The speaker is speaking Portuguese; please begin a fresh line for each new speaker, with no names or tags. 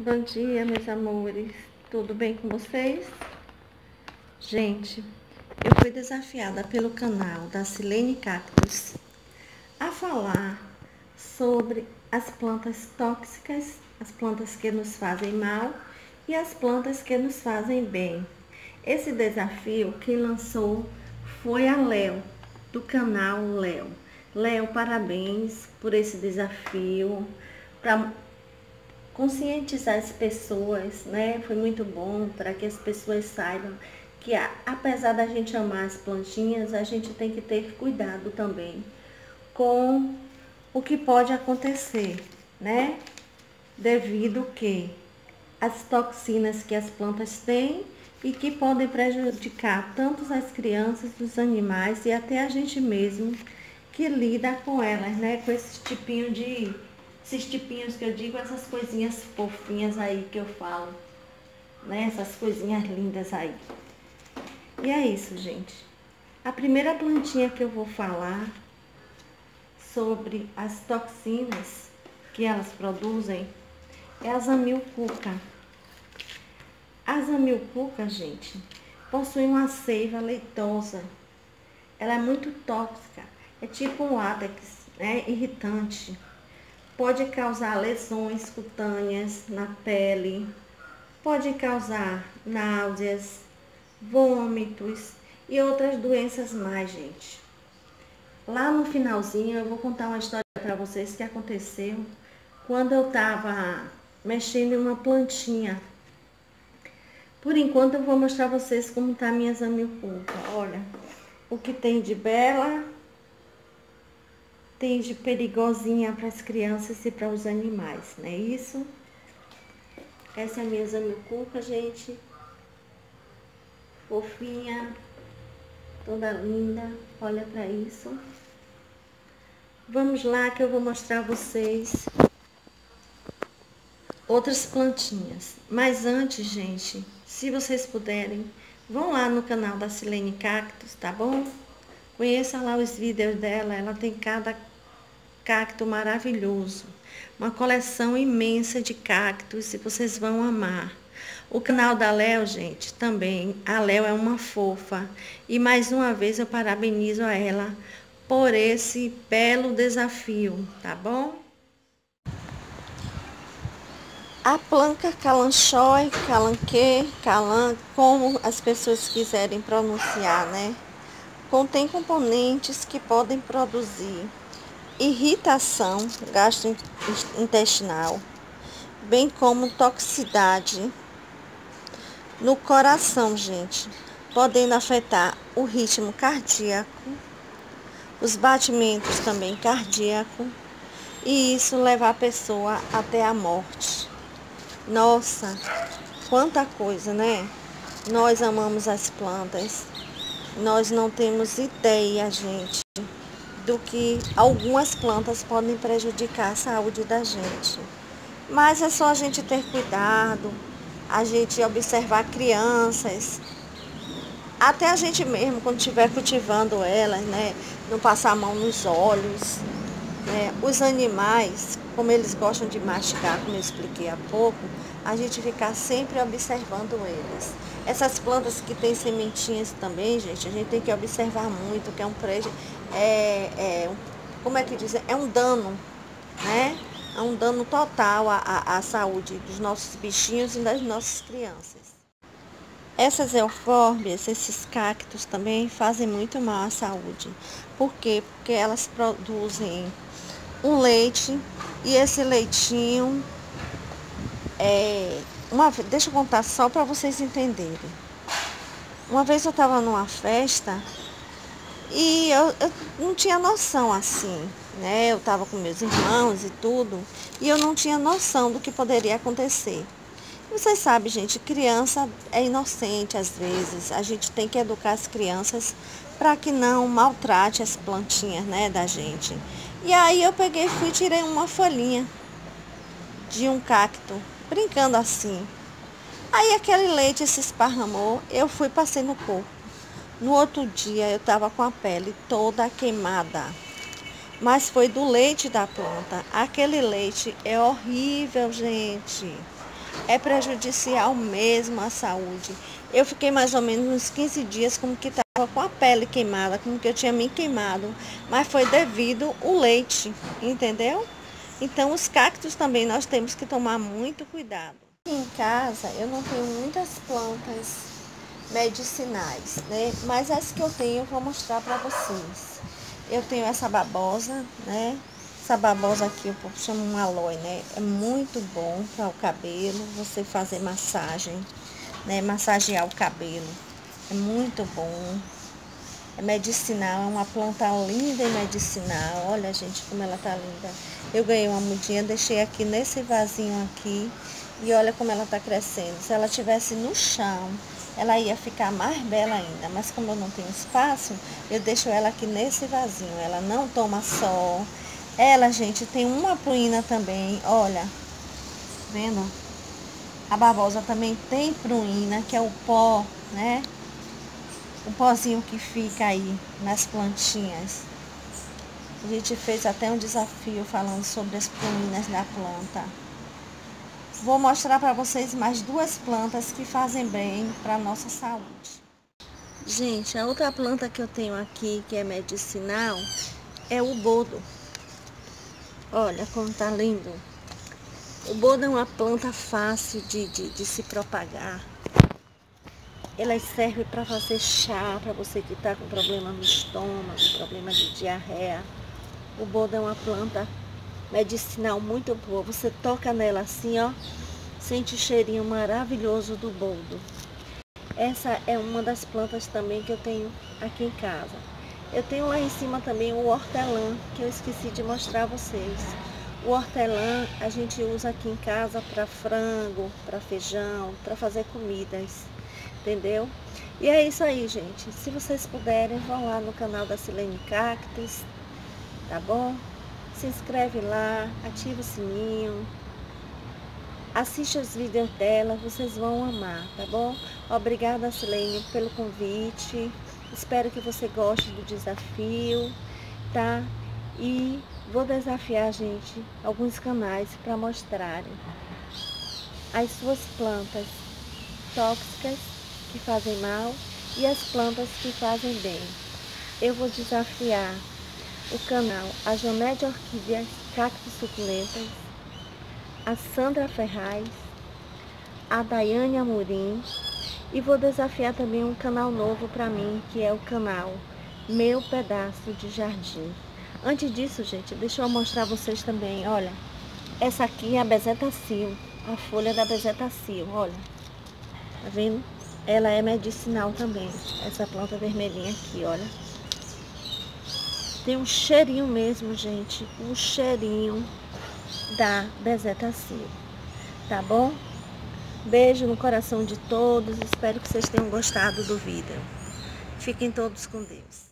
Bom dia, meus amores. Tudo bem com vocês? Gente, eu fui desafiada pelo canal da Silene Cactus a falar sobre as plantas tóxicas, as plantas que nos fazem mal e as plantas que nos fazem bem. Esse desafio quem lançou foi a Léo, do canal Léo. Léo, parabéns por esse desafio, para conscientizar as pessoas, né? Foi muito bom para que as pessoas saibam que apesar da gente amar as plantinhas, a gente tem que ter cuidado também com o que pode acontecer, né? Devido que as toxinas que as plantas têm e que podem prejudicar tanto as crianças, os animais e até a gente mesmo que lida com elas, né? Com esses tipinhos que eu digo, essas coisinhas fofinhas aí que eu falo, né? Essas coisinhas lindas aí. E é isso, gente. A primeira plantinha que eu vou falar sobre as toxinas que elas produzem é a zamioculca. A zamioculca, gente, possui uma seiva leitosa. Ela é muito tóxica. É tipo um látex, né? Irritante. Pode causar lesões cutâneas na pele, pode causar náuseas, vômitos e outras doenças mais, gente. Lá no finalzinho eu vou contar uma história para vocês que aconteceu quando eu estava mexendo em uma plantinha. Por enquanto eu vou mostrar a vocês como está a minha zamioculca. Olha, o que tem de bela, tem de perigosinha para as crianças e para os animais, não é isso? Essa é a minha zamioculca, gente. Fofinha, toda linda. Olha para isso. Vamos lá que eu vou mostrar a vocês outras plantinhas. Mas antes, gente, se vocês puderem, vão lá no canal da Silene Cactus, tá bom? Conheça lá os vídeos dela, ela tem cada cacto maravilhoso. Uma coleção imensa de cactos e vocês vão amar. O canal da Léo, gente, também. A Léo é uma fofa. E mais uma vez eu parabenizo a ela por esse belo desafio, tá bom? A planta calanchoe, calanque, calan, como as pessoas quiserem pronunciar, né? Contém componentes que podem produzir irritação gastrointestinal, bem como toxicidade no coração, gente, podendo afetar o ritmo cardíaco, os batimentos também cardíacos, e isso levar a pessoa até a morte. Nossa, quanta coisa, né? Nós amamos as plantas, nós não temos ideia, gente, do que algumas plantas podem prejudicar a saúde da gente. Mas é só a gente ter cuidado, a gente observar crianças, até a gente mesmo, quando estiver cultivando elas, né? Não passar a mão nos olhos, né? Os animais, como eles gostam de mastigar, como eu expliquei há pouco, a gente ficar sempre observando eles. Essas plantas que tem sementinhas também, gente, a gente tem que observar muito, que é um prejuízo, como é que diz? É um dano, né? É um dano total à saúde dos nossos bichinhos e das nossas crianças. Essas eufórbias, esses cactos também fazem muito mal à saúde. Por quê? Porque elas produzem um leite e esse leitinho deixa eu contar só para vocês entenderem. Uma vez eu estava numa festa e eu não tinha noção assim, né? Eu estava com meus irmãos e tudo, e eu não tinha noção do que poderia acontecer. Vocês sabem, gente, criança é inocente às vezes. A gente tem que educar as crianças para que não maltrate as plantinhas, né, da gente. E aí eu peguei e fui e tirei uma folhinha de um cacto, brincando assim. Aí aquele leite se esparramou, eu fui e passei no corpo. No outro dia eu estava com a pele toda queimada. Mas foi do leite da planta. Aquele leite é horrível, gente. é prejudicial mesmo à saúde. Eu fiquei mais ou menos uns 15 dias como que estava com a pele queimada, como que eu tinha me queimado, mas foi devido ao leite, entendeu? Então os cactos também nós temos que tomar muito cuidado. Aqui em casa eu não tenho muitas plantas medicinais, né? Mas as que eu tenho eu vou mostrar para vocês. Eu tenho essa babosa, né? Essa babosa aqui o povo chama um aloe, né? É muito bom para o cabelo, você fazer massagem, né? Massagear o cabelo. É muito bom. É medicinal, é uma planta linda e medicinal. Olha, gente, como ela tá linda. Eu ganhei uma mudinha, deixei aqui nesse vasinho aqui. E olha como ela tá crescendo. Se ela tivesse no chão, ela ia ficar mais bela ainda. Mas como eu não tenho espaço, eu deixo ela aqui nesse vasinho. Ela não toma sol. Ela, gente, tem uma pruína também. Olha, vendo? A babosa também tem pruína, que é o pó, né? O pozinho que fica aí nas plantinhas. A gente fez até um desafio falando sobre as pruínas da planta. Vou mostrar para vocês mais duas plantas que fazem bem para a nossa saúde. Gente, a outra planta que eu tenho aqui, que é medicinal, é o boldo. Olha como tá lindo. O boldo é uma planta fácil de se propagar. Ela serve para fazer chá, para você que está com problema no estômago, problema de diarreia. O boldo é uma planta medicinal muito boa. Você toca nela assim, ó, sente o cheirinho maravilhoso do boldo. Essa é uma das plantas também que eu tenho aqui em casa. Eu tenho lá em cima também o hortelã, que eu esqueci de mostrar a vocês. O hortelã a gente usa aqui em casa para frango, para feijão, para fazer comidas. Entendeu? E é isso aí, gente. Se vocês puderem, vão lá no canal da Silene Cactos, tá bom? Se inscreve lá, ativa o sininho, assiste os vídeos dela, vocês vão amar, tá bom? Obrigada, Silene, pelo convite. Espero que você goste do desafio, tá? E vou desafiar, gente, alguns canais para mostrarem as suas plantas tóxicas que fazem mal e as plantas que fazem bem. Eu vou desafiar o canal A Joné Orquídeas Cactos Suculentas, a Sandra Ferraz, a Daiane Amorim, e vou desafiar também um canal novo para mim, que é o canal Meu Pedaço de Jardim. Antes disso, gente, deixa eu mostrar a vocês também, olha, essa aqui é a bezetacil, a folha da bezetacil, olha, tá vendo? Ela é medicinal também, essa planta vermelhinha aqui, olha. Tem um cheirinho mesmo, gente, um cheirinho da bezetacil, tá bom? Beijo no coração de todos, espero que vocês tenham gostado do vídeo. Fiquem todos com Deus.